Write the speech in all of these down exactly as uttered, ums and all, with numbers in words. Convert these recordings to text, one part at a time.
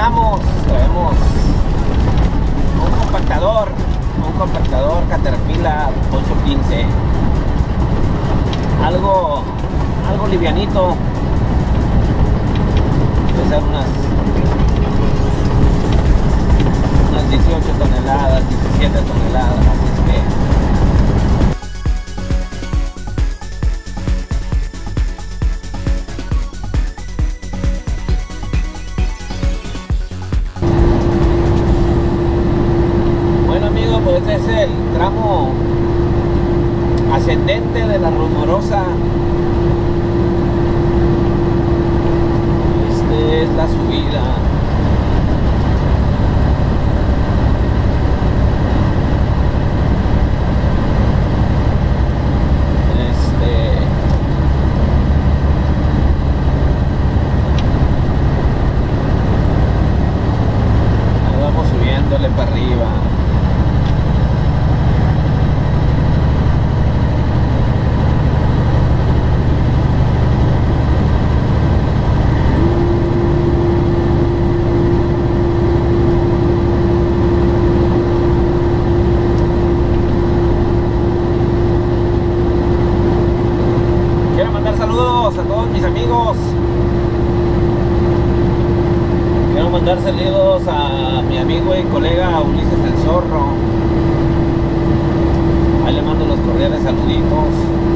andamos, traemos un compactador, un compactador Caterpillar ocho quince, algo, algo livianito, pesar unas, unas dieciocho toneladas, diecisiete toneladas, así es que este es el tramo ascendente de la Rumorosa. Este es la subida. Este ahí vamos subiéndole para arriba. Saludos a todos mis amigos. Quiero mandar saludos a mi amigo y colega Ulises el Zorro. Ahí le mando los cordiales saluditos,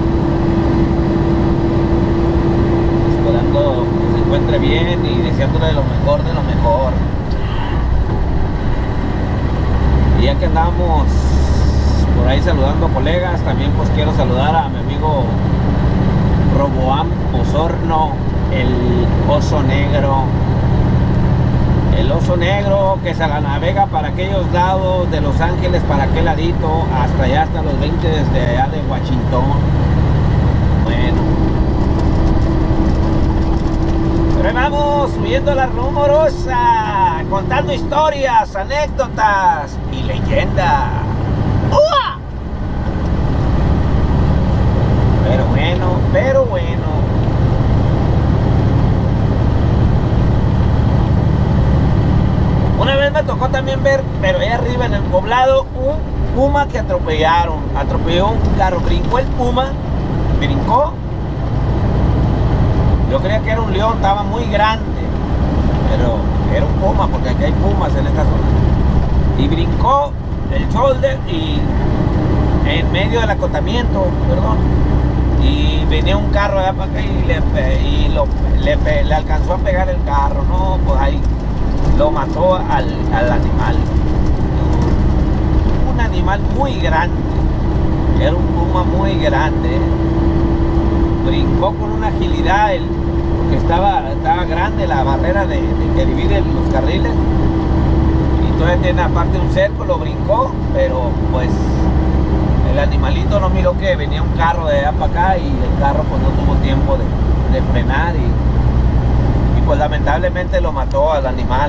esperando que se encuentre bien y deseándole lo mejor de lo mejor. Y ya que andamos por ahí saludando colegas, también pues quiero saludar a mi amigo Roboam Osorno, el oso negro. El oso negro que se la navega para aquellos lados de Los Ángeles, para aquel ladito, hasta allá, hasta los veinte desde allá de Washington. Bueno. Pero ahí vamos, subiendo la Rumorosa, contando historias, anécdotas y leyendas. ¡Uah! Pero bueno, pero bueno. Una vez me tocó también ver, pero ahí arriba en el poblado, un puma que atropellaron. Atropelló un carro, brincó el puma, brincó. Yo creía que era un león, estaba muy grande, pero era un puma, porque aquí hay pumas en esta zona. Y brincó el shoulder y en medio del acotamiento, perdón. Y venía un carro allá para acá y, le, y lo, le, le alcanzó a pegar el carro. No, pues ahí lo mató al, al animal. Un animal muy grande. Era un puma muy grande. Brincó con una agilidad, el, porque estaba, estaba grande la barrera de, de que divide los carriles. Y entonces tiene aparte un cerco, lo brincó, pero pues el animalito no miró que venía un carro de allá para acá y el carro pues no tuvo tiempo de, de frenar y, y pues lamentablemente lo mató al animal.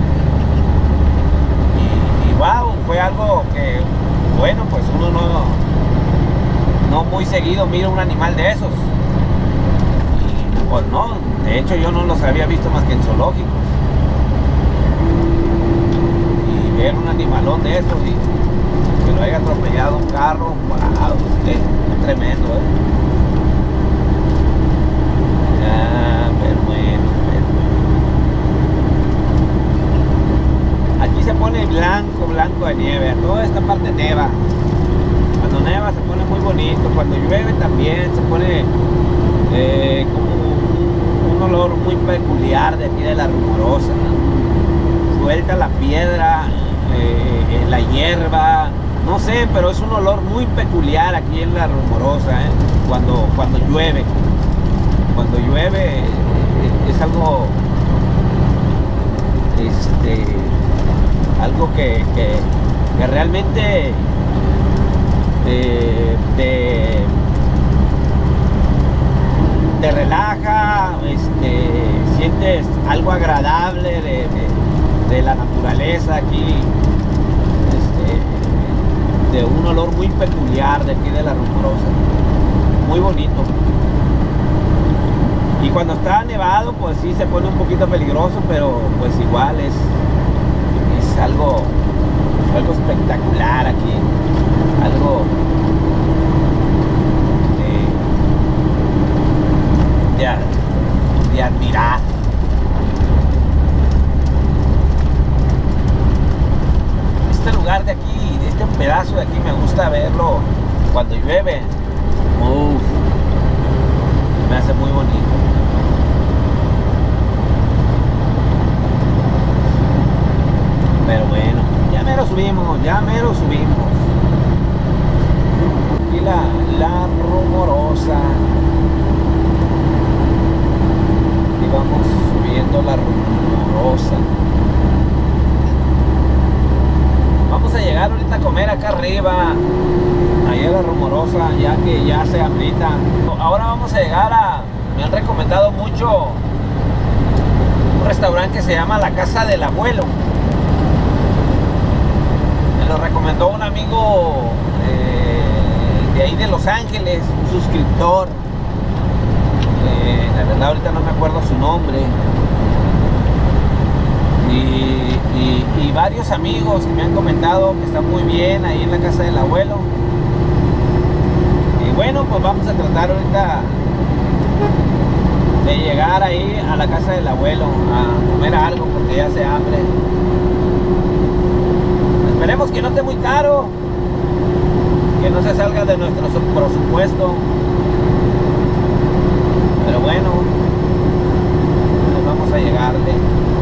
Y, y, y wow, fue algo que, bueno, pues uno no, no muy seguido mira un animal de esos. Y pues no, de hecho yo no los había visto más que en zoológicos. Y ver un animalón de esos y que lo haya atropellado un carro, wow, es, es tremendo, ¿eh? Ah, pero bueno, pero bueno. Aquí se pone blanco, blanco de nieve, toda esta parte neva. Cuando neva se pone muy bonito, cuando llueve también se pone eh, como un, un olor muy peculiar de aquí de la Rumorosa. Suelta la piedra, eh, la hierba. No sé, pero es un olor muy peculiar aquí en la Rumorosa, ¿eh? Cuando, cuando llueve. Cuando llueve es algo, este, algo que, que, que realmente te, te, te relaja, este, sientes algo agradable de, de, de la naturaleza aquí. De un olor muy peculiar de aquí de la Rumorosa, muy bonito. Y cuando está nevado, pues sí se pone un poquito peligroso, pero pues igual es, es algo, algo espectacular aquí, algo de, de, de admirar. Este lugar de aquí, de este pedazo de aquí, me gusta verlo cuando llueve. Uf, me hace muy bonito. Pero bueno, ya me lo subimos, ya me lo subimos. Y la, la Rumorosa. Y vamos subiendo la Rumorosa. Vamos a llegar ahorita a comer acá arriba, ahí a la Rumorosa, ya que ya se hambrita. Ahora vamos a llegar a, me han recomendado mucho un restaurante que se llama La Casa del Abuelo. Me lo recomendó un amigo eh, de ahí de Los Ángeles, un suscriptor. Eh, la verdad ahorita no me acuerdo su nombre. Y, y, y varios amigos que me han comentado que está muy bien ahí en la Casa del Abuelo. Y bueno, pues vamos a tratar ahorita de llegar ahí a la Casa del Abuelo a comer algo porque ya hace hambre. Esperemos que no esté muy caro, que no se salga de nuestro presupuesto. Pero bueno, pues vamos a llegarle.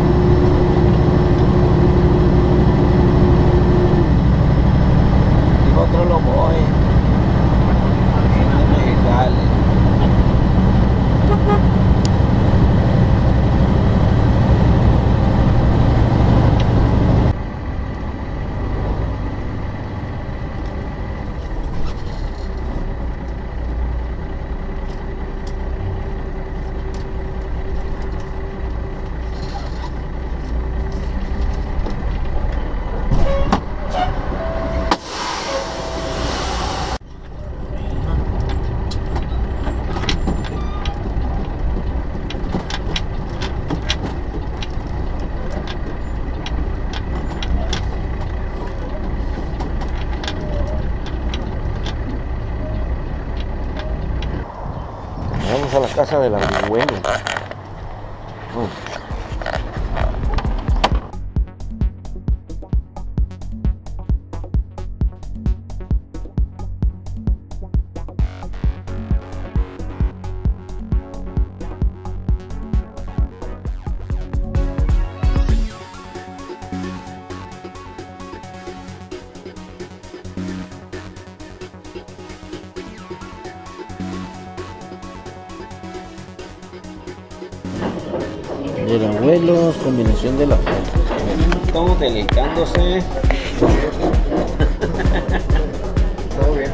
Otro lo voy dale. Vamos a la Casa del Abuelo. Oh. Del abuelo, combinación del abuelo. Estamos deleitándose. Todo bien.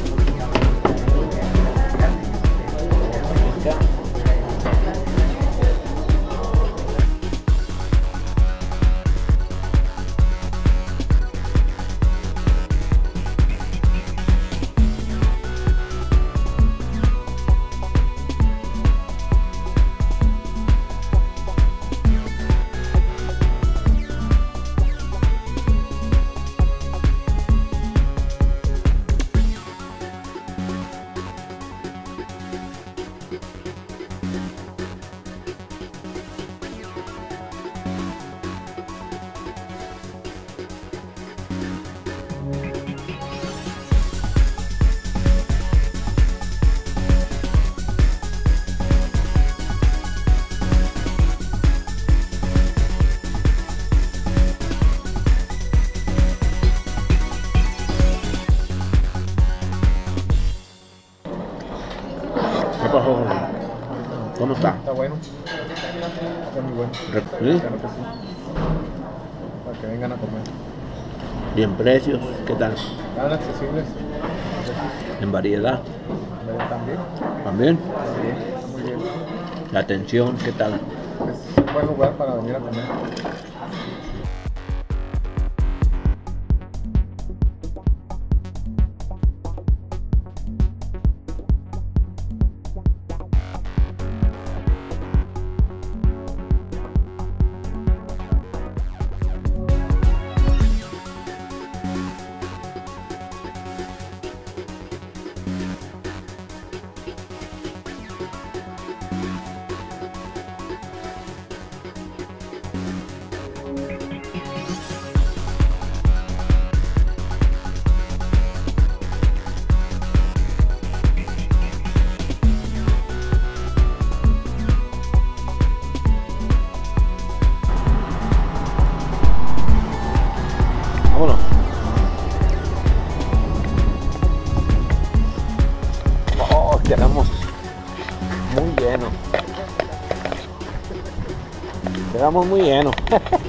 ¿Cómo está? Está bueno. Está muy bueno. ¿Sí? Claro que sí. Para que vengan a comer. ¿Y en precios? ¿Qué tal? Están accesibles. ¿En variedad? También. ¿También? Sí, está muy bien. ¿La atención? ¿Qué tal? Es un buen lugar para venir a comer. vamos muy llenos.